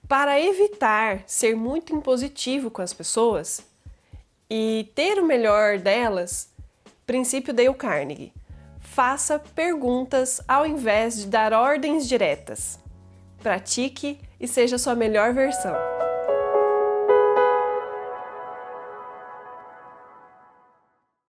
Para evitar ser muito impositivo com as pessoas e ter o melhor delas, princípio Dale Carnegie: faça perguntas ao invés de dar ordens diretas. Pratique e seja sua melhor versão.